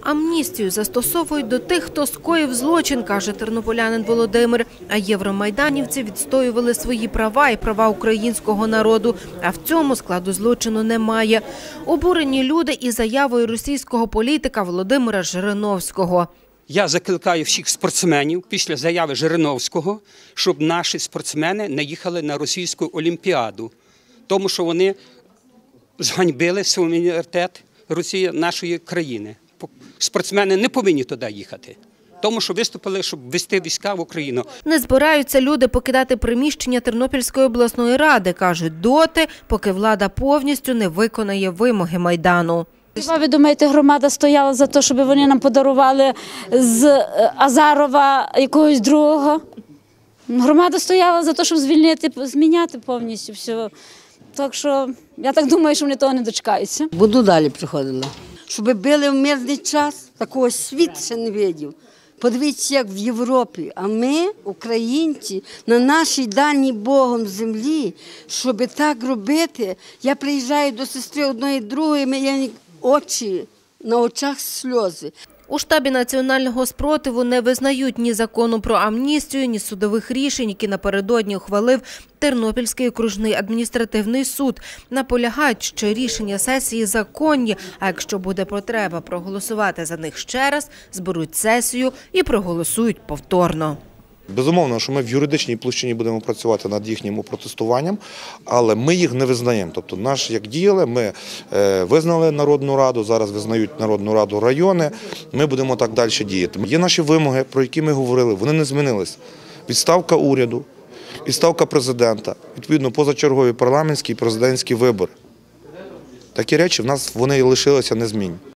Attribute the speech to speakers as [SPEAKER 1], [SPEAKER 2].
[SPEAKER 1] Амністію застосовують до тих, хто скоїв злочин, каже тернополянин Володимир. А євромайданівці відстоювали свої права і права українського народу. А в цьому складу злочину немає. Обурені люди і заявою російського політика Володимира Жириновського.
[SPEAKER 2] Я закликаю всіх спортсменів після заяви Жириновського, щоб наші спортсмени не їхали на російську олімпіаду, тому що вони зганьбили суверенітет Росії нашої країни. Спортсмени не повинні туди їхати, тому що виступили, щоб ввести війська в Україну.
[SPEAKER 1] Не збираються люди покидати приміщення Тернопільської обласної ради, кажуть, доти, поки влада повністю не виконає вимоги Майдану.
[SPEAKER 3] Хіба ви думаєте, громада стояла за те, щоб вони нам подарували з Азарова якогось другого? Громада стояла за те, щоб зміняти повністю все. Так що, я так думаю, що вони того не дочекаються.
[SPEAKER 4] Буду далі приходила. Щоб били в мирний час, такого світ ще не бачив. Подивіться, як в Європі. А ми, українці, на нашій даній Богом землі, щоб так робити, я приїжджаю до сестри одної, другої, я очі, на очах сльози.
[SPEAKER 1] У штабі національного спротиву не визнають ні закону про амністію, ні судових рішень, які напередодні ухвалив Тернопільський окружний адміністративний суд. Наполягають, що рішення сесії законні, а якщо буде потреба проголосувати за них ще раз, зберуть сесію і проголосують повторно.
[SPEAKER 5] Безумовно, що ми в юридичній площині будемо працювати над їхнім протестуванням, але ми їх не визнаємо. Тобто, як діяли, ми визнали Народну Раду, зараз визнають Народну Раду райони, ми будемо так далі діяти. Є наші вимоги, про які ми говорили, вони не змінились. Відставка уряду, відставка президента, відповідно позачергові парламентські і президентські вибори. Такі речі в нас вони лишилися незмінні.